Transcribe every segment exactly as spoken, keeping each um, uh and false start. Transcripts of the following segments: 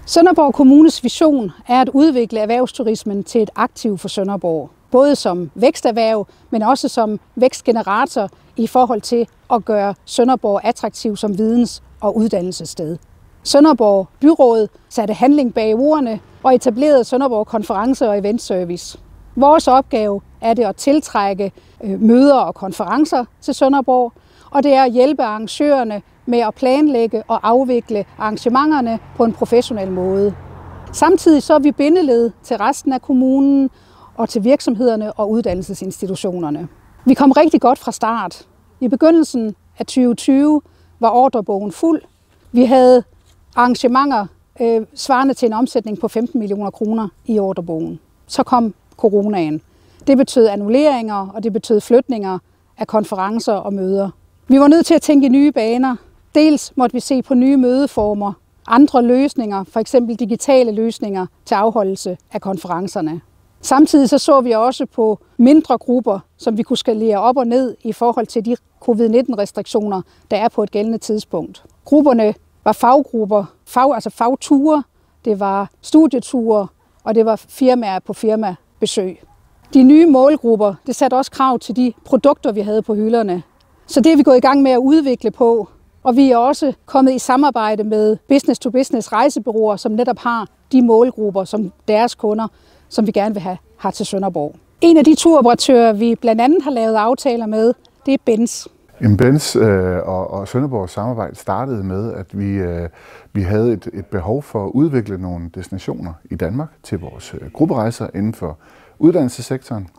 Sønderborg Kommunes vision er at udvikle erhvervsturismen til et aktiv for Sønderborg. Både som væksterhverv, men også som vækstgenerator i forhold til at gøre Sønderborg attraktiv som videns- og uddannelsessted. Sønderborg Byråd satte handling bag ordene og etablerede Sønderborg Konference- og Eventservice. Vores opgave er det at tiltrække møder og konferencer til Sønderborg, og det er at hjælpe arrangørerne med at planlægge og afvikle arrangementerne på en professionel måde. Samtidig så er vi bindeled til resten af kommunen og til virksomhederne og uddannelsesinstitutionerne. Vi kom rigtig godt fra start. I begyndelsen af tyve tyve var ordrebogen fuld. Vi havde arrangementer øh, svarende til en omsætning på femten millioner kroner i ordrebogen. Så kom coronaen. Det betød annulleringer, og det betød flytninger af konferencer og møder. Vi var nødt til at tænke i nye baner. Dels måtte vi se på nye mødeformer, andre løsninger, for eksempel digitale løsninger til afholdelse af konferencerne. Samtidig så, så vi også på mindre grupper, som vi kunne skalere op og ned i forhold til de covid nitten restriktioner, der er på et gældende tidspunkt. Grupperne var faggrupper, fag, altså fagture, det var studieture, og det var firmaer på firmabesøg. De nye målgrupper, det satte også krav til de produkter, vi havde på hylderne. Så det er vi gået i gang med at udvikle på, og vi er også kommet i samarbejde med business-to-business rejsebureauer, som netop har de målgrupper som deres kunder, som vi gerne vil have her til Sønderborg. En af de turoperatører, vi blandt andet har lavet aftaler med, det er Benz. Benz øh, og, og Sønderborgs samarbejde startede med, at vi, øh, vi havde et, et behov for at udvikle nogle destinationer i Danmark til vores øh, grupperejser inden for uddannelsessektoren.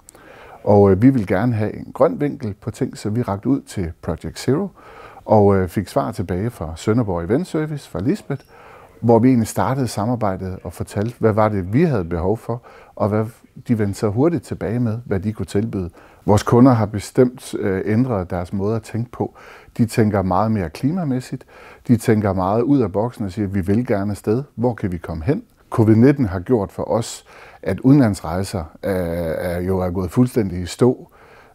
Og øh, vi ville gerne have en grøn vinkel på ting, så vi rakte ud til Project Zero og øh, fik svar tilbage fra Sønderborg Event Service, fra Lisbeth, hvor vi egentlig startede samarbejdet og fortalte, hvad var det, vi havde behov for, og hvad de vendte så hurtigt tilbage med, hvad de kunne tilbyde. Vores kunder har bestemt øh, ændret deres måde at tænke på. De tænker meget mere klimamæssigt. De tænker meget ud af boksen og siger, at vi vil gerne afsted. Hvor kan vi komme hen? covid nitten har gjort for os, at udenlandsrejser er, er jo er gået fuldstændig i stå.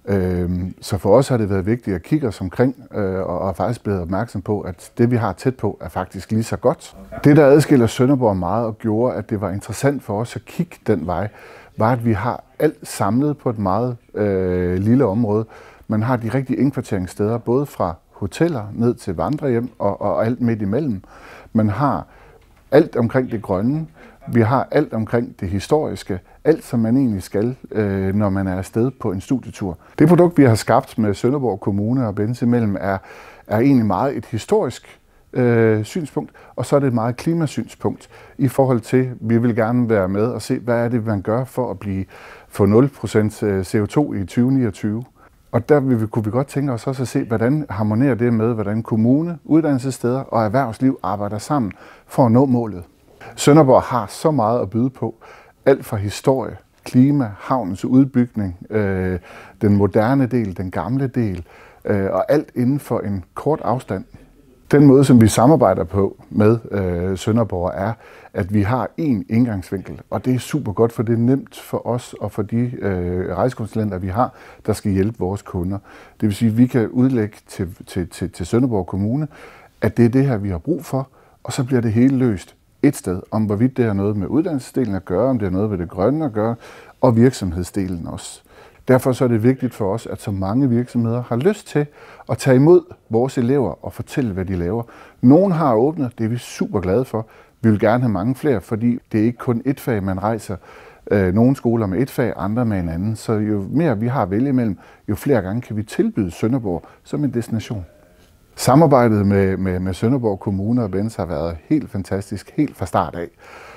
Øhm, så for os har det været vigtigt at kigge os omkring øh, og, og faktisk blevet opmærksom på, at det vi har tæt på er faktisk lige så godt. Okay. Det der adskiller Sønderborg meget og gjorde, at det var interessant for os at kigge den vej, var at vi har alt samlet på et meget øh, lille område. Man har de rigtige indkvarteringssteder, både fra hoteller ned til vandrehjem og, og alt midt imellem. Man har alt omkring det grønne. Vi har alt omkring det historiske, alt som man egentlig skal, øh, når man er afsted på en studietur. Det produkt, vi har skabt med Sønderborg Kommune og Benz imellem, er, er egentlig meget et historisk øh, synspunkt, og så er det et meget klimasynspunkt i forhold til, at vi vil gerne være med og se, hvad er det, man gør for at blive få nul procent C O to i tyve niogtyve. Og der vil vi, kunne vi godt tænke os også at se, hvordan harmonerer det med, hvordan kommune, uddannelsessteder og erhvervsliv arbejder sammen for at nå målet. Sønderborg har så meget at byde på. Alt fra historie, klima, havnens udbygning, øh, den moderne del, den gamle del, øh, og alt inden for en kort afstand. Den måde, som vi samarbejder på med øh, Sønderborg, er, at vi har én indgangsvinkel, og det er super godt, for det er nemt for os og for de øh, rejsekonsulenter, vi har, der skal hjælpe vores kunder. Det vil sige, at vi kan udlægge til, til, til, til Sønderborg Kommune, at det er det her, vi har brug for, og så bliver det hele løst et sted, om hvorvidt det har noget med uddannelsesdelen at gøre, om det har noget med det grønne at gøre, og virksomhedsdelen også. Derfor så er det vigtigt for os, at så mange virksomheder har lyst til at tage imod vores elever og fortælle, hvad de laver. Nogle har åbnet, det er vi super glade for. Vi vil gerne have mange flere, fordi det er ikke kun et fag, man rejser. Nogle skoler med et fag, andre med en anden. Så jo mere vi har at vælge imellem, jo flere gange kan vi tilbyde Sønderborg som en destination. Samarbejdet med, med, med Sønderborg Kommune og Benz har været helt fantastisk, helt fra start af.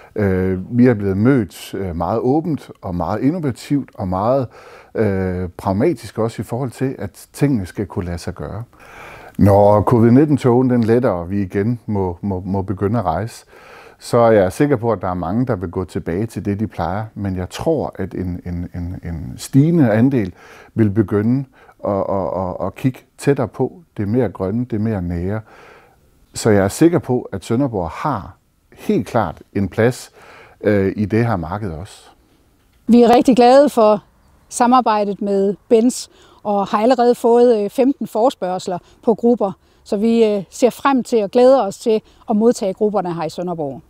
Øh, vi er blevet mødt meget åbent og meget innovativt og meget øh, pragmatisk også i forhold til, at tingene skal kunne lade sig gøre. Når covid nitten-togen den letter, og vi igen må, må, må begynde at rejse, så er jeg sikker på, at der er mange, der vil gå tilbage til det, de plejer. Men jeg tror, at en, en, en, en stigende andel vil begynde at, at, at, at kigge tættere på det mere grønne, det mere nære. Så jeg er sikker på, at Sønderborg har helt klart en plads øh, i det her marked også. Vi er rigtig glade for samarbejdet med Benz og har allerede fået femten forespørgsler på grupper, så vi ser frem til og glæder os til at modtage grupperne her i Sønderborg.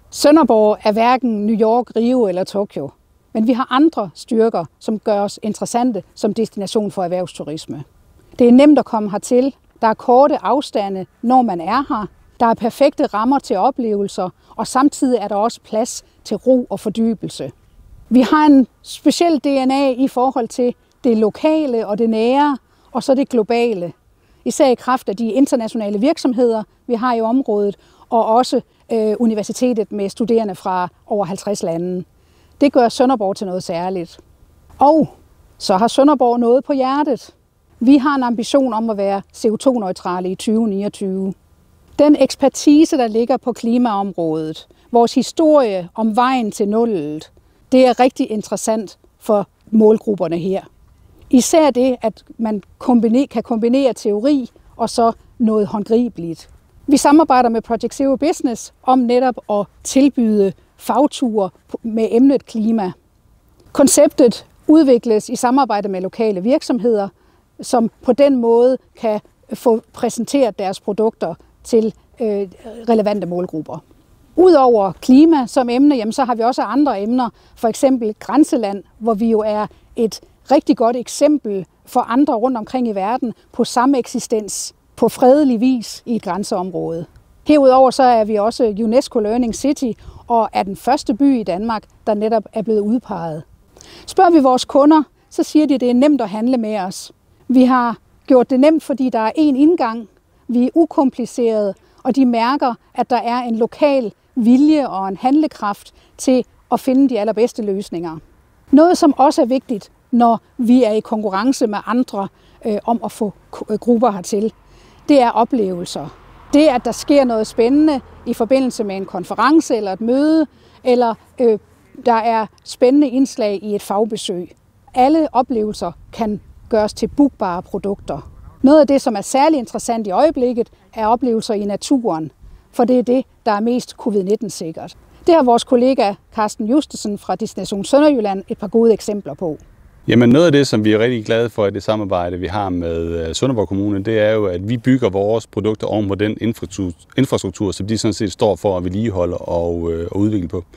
Sønderborg er hverken New York, Rio eller Tokyo, men vi har andre styrker, som gør os interessante som destination for erhvervsturisme. Det er nemt at komme hertil, der er korte afstande, når man er her, der er perfekte rammer til oplevelser, og samtidig er der også plads til ro og fordybelse. Vi har en speciel D N A i forhold til det lokale og det nære, og så det globale. Især i kraft af de internationale virksomheder, vi har i området, og også øh, universitetet med studerende fra over halvtreds lande. Det gør Sønderborg til noget særligt. Og så har Sønderborg noget på hjertet. Vi har en ambition om at være C O to neutrale i tyve niogtyve. Den ekspertise, der ligger på klimaområdet, vores historie om vejen til nullet, det er rigtig interessant for målgrupperne her. Især det, at man kombiner, kan kombinere teori og så noget håndgribeligt. Vi samarbejder med Project Zero Business om netop at tilbyde fagture med emnet klima. Konceptet udvikles i samarbejde med lokale virksomheder, som på den måde kan få præsenteret deres produkter til øh, relevante målgrupper. Udover klima som emne, jamen, så har vi også andre emner, for eksempel grænseland, hvor vi jo er et rigtig godt eksempel for andre rundt omkring i verden på samme eksistens på fredelig vis i et grænseområde. Herudover så er vi også UNESCO Learning City og er den første by i Danmark, der netop er blevet udpeget. Spørger vi vores kunder, så siger de, at det er nemt at handle med os. Vi har gjort det nemt, fordi der er én indgang, vi er ukomplicerede, og de mærker, at der er en lokal vilje og en handlekraft til at finde de allerbedste løsninger. Noget, som også er vigtigt, når vi er i konkurrence med andre øh, om at få grupper hertil, det er oplevelser. Det, at der sker noget spændende i forbindelse med en konference eller et møde, eller øh, der er spændende indslag i et fagbesøg. Alle oplevelser kan gøres til bookbare produkter. Noget af det, som er særlig interessant i øjeblikket, er oplevelser i naturen, for det er det, der er mest covid nitten sikkert. Det har vores kollega Carsten Justesen fra Destination Sønderjylland et par gode eksempler på. Jamen noget af det, som vi er rigtig glade for i det samarbejde, vi har med Sønderborg Kommune, det er jo, at vi bygger vores produkter oven på den infrastruktur, som de sådan set står for at vedligeholde og, øh, og udvikle på.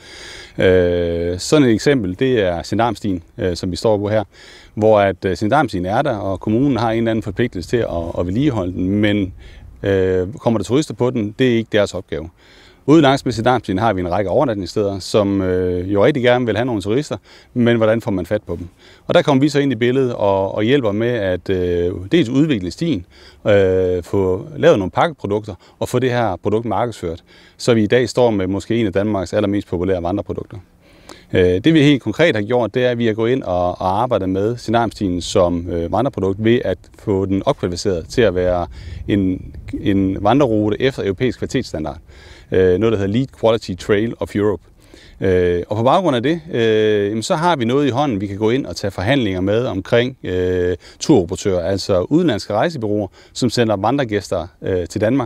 Øh, sådan et eksempel, det er Sindarmstien, øh, som vi står på her, hvor at øh, Sindarmstien er der, og kommunen har en eller anden forpligtelse til at, at vedligeholde den, men øh, kommer der turister på den, det er ikke deres opgave. Ude langs med Sindarmstien har vi en række overnatningssteder, som øh, jo rigtig gerne vil have nogle turister, men hvordan får man fat på dem? Og der kommer vi så ind i billedet og, og hjælper med at øh, dels udvikle stien, øh, få lavet nogle pakkeprodukter og få det her produkt markedsført, så vi i dag står med måske en af Danmarks allermest populære vandreprodukter. Øh, det vi helt konkret har gjort, det er, at vi har gået ind og, og arbejdet med Sindarmstien som øh, vandreprodukt ved at få den opkvalificeret til at være en, en vandrerute efter europæisk kvalitetsstandard. Noget, der hedder Lead Quality Trail of Europe. Og på baggrund af det, så har vi noget i hånden, vi kan gå ind og tage forhandlinger med omkring turoperatører, altså udenlandske rejsebureauer, som sender vandregæster til Danmark.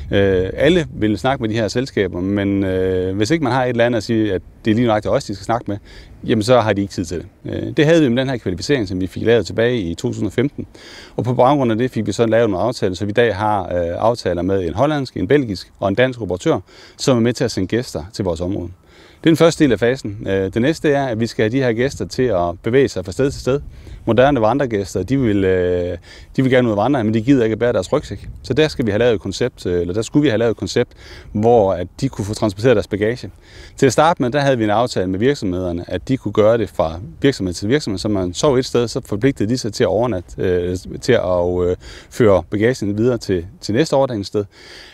Alle vil snakke med de her selskaber, men hvis ikke man har et eller andet at sige, at det er lige nøjagtigt os, de skal snakke med, jamen så har de ikke tid til det. Det havde vi med den her kvalificering, som vi fik lavet tilbage i to tusind og femten. Og på baggrund af det fik vi så lavet nogle aftaler, så vi i dag har aftaler med en hollandsk, en belgisk og en dansk operatør, som er med til at sende gæster til vores område. Det er den første del af fasen. Det næste er, at vi skal have de her gæster til at bevæge sig fra sted til sted. Moderne vandregæster, de vil, de vil gerne ud og vandre, men de gider ikke at bære deres rygsæk. Så der skal vi have lavet et koncept, eller der skulle vi have lavet et koncept, hvor at de kunne få transporteret deres bagage. Til at starte med, der havde vi en aftale med virksomhederne, at de kunne gøre det fra virksomhed til virksomhed. Så man sov et sted, så forpligtede de sig til at overnatte, til at føre bagagen videre til, til næste overnatningssted.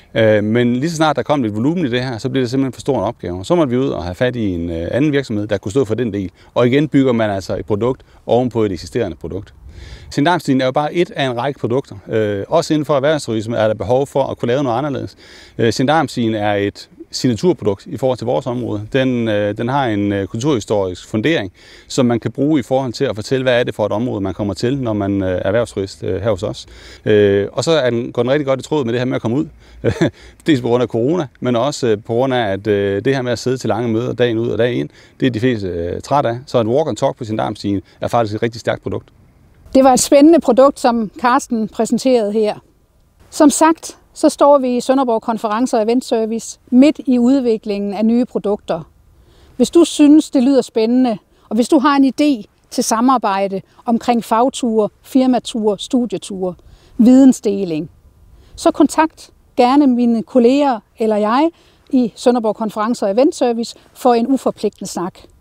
Men lige så snart der kom lidt volumen i det her, så blev det simpelthen for stor en opgave. Så måtte vi ud og have fat i en anden virksomhed, der kunne stå for den del. Og igen bygger man altså et produkt ovenpå et eksisterende produkt. Sindarmstien er jo bare et af en række produkter. Også inden for erhvervsturisme er der behov for at kunne lave noget anderledes. Sindarmstien er et signaturprodukt i forhold til vores område. Den, den har en kulturhistorisk fundering, som man kan bruge i forhold til at fortælle, hvad er det for et område, man kommer til, når man er erhvervsturist her hos os. Og så er den, går den rigtig godt i tråd med det her med at komme ud. Dels på grund af corona, men også på grund af, at det her med at sidde til lange møder dagen ud og dag ind, det er de fleste træt af. Så et walk and talk på Sindarmstien er faktisk et rigtig stærkt produkt. Det var et spændende produkt, som Carsten præsenterede her. Som sagt, så står vi i Sønderborg Konferencer og Event Service midt i udviklingen af nye produkter. Hvis du synes, det lyder spændende, og hvis du har en idé til samarbejde omkring fagture, firmature, studieture, vidensdeling, så kontakt gerne mine kolleger eller jeg i Sønderborg Konferencer og Event Service for en uforpligtende snak.